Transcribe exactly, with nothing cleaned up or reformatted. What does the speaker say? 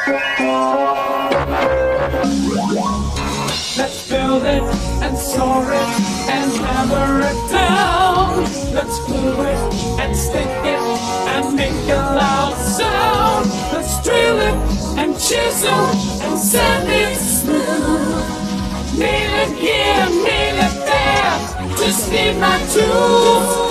Let's build it and store it and hammer it down. Let's glue it and stick it and make a loud sound. Let's drill it and chisel and sand it smooth. Nail it here, nail it there. Just need my tools.